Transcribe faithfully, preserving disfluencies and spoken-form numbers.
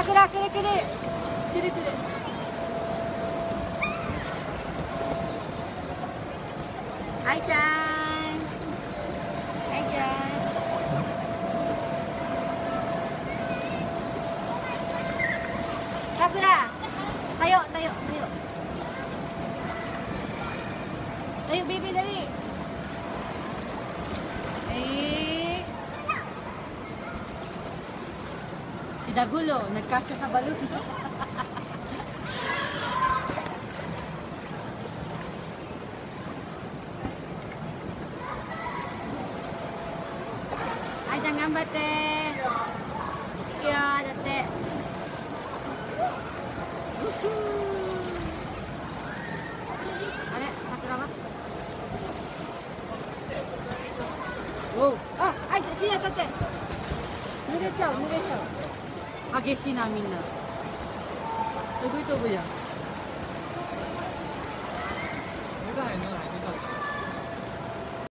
桜くるくるくるくる。あいちゃん、あいちゃん。桜、tayo, tayo, tayo. Tayo, baby, dali. Eh. Si Dagulo, nagkasya sa balon. Ay, jangan bate. Iya, date. Ada sakura wa? Oh, ah, ay, sini tate. 濡れちゃう、濡れちゃう。激しいな、みんな。すごい飛ぶじゃん。